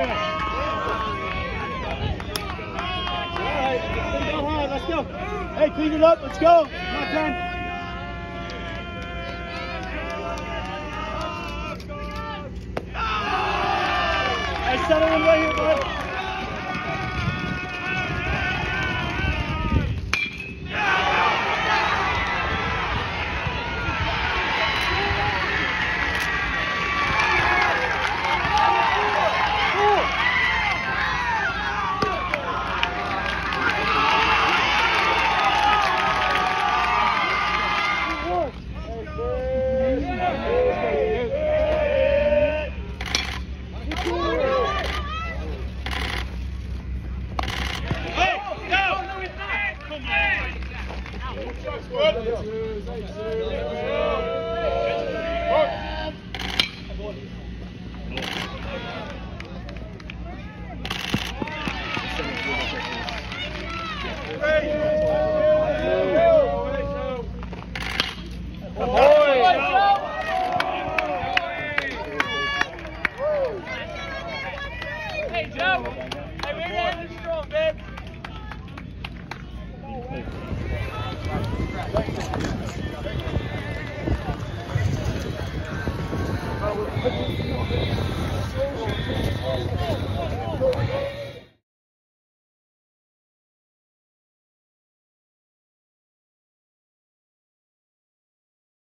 Let's go. Hey, clean it up. Let's go. My turn. Hey, settle in right here, bud. Hey, Joe. Hey, we're ready to strong, babe.